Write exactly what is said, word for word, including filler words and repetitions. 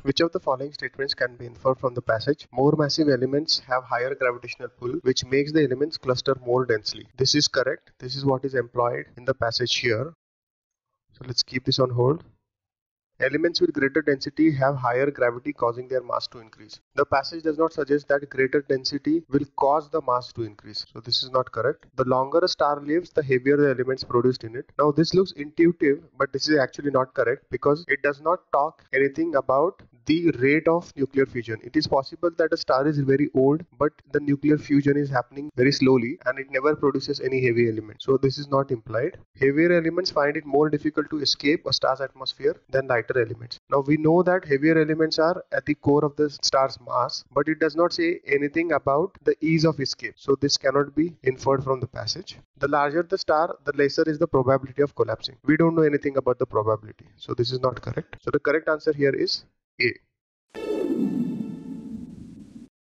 Which of the following statements can be inferred from the passage? More massive elements have higher gravitational pull, which makes the elements cluster more densely. This is correct. This is what is employed in the passage here. So let's keep this on hold. Elements with greater density have higher gravity, causing their mass to increase. The passage does not suggest that greater density will cause the mass to increase. So this is not correct. The longer a star lives, the heavier the elements produced in it. Now this looks intuitive, but this is actually not correct because it does not talk anything about the rate of nuclear fusion. It is possible that a star is very old, but the nuclear fusion is happening very slowly and it never produces any heavy element. So this is not implied. Heavier elements find it more difficult to escape a star's atmosphere than lighter elements. Now we know that heavier elements are at the core of the star's mass, but it does not say anything about the ease of escape. So this cannot be inferred from the passage. The larger the star, the lesser is the probability of collapsing. We don't know anything about the probability. So this is not correct. So the correct answer here is A.